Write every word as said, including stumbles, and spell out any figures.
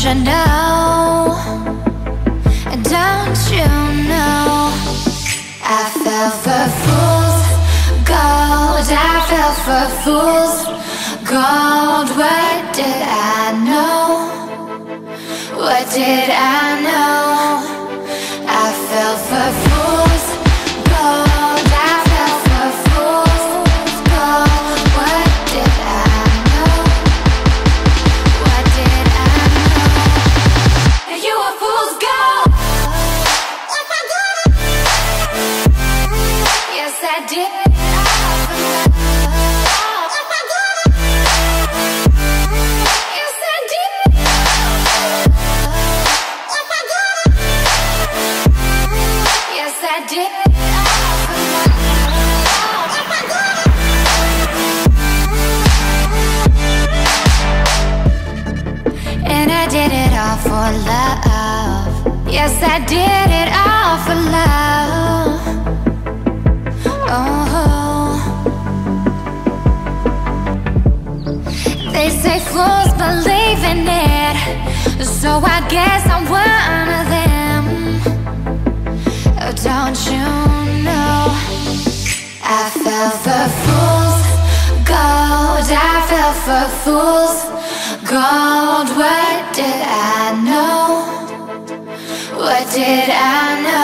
you know? Don't you know? I fell for fools gold. I fell for fools gold. What did I know? What did I know? I fell for fools gold. I fell for fools gold. What did I know? What did I know? You were fool's gold. Yes, I did. And I did it all for love. Yes, I did it all for love. Oh, they say fools believe in it, so I guess I'm one of them. Oh, don't you know? I fell for fools gold. I fell for fools gold. What did I know? What did I know?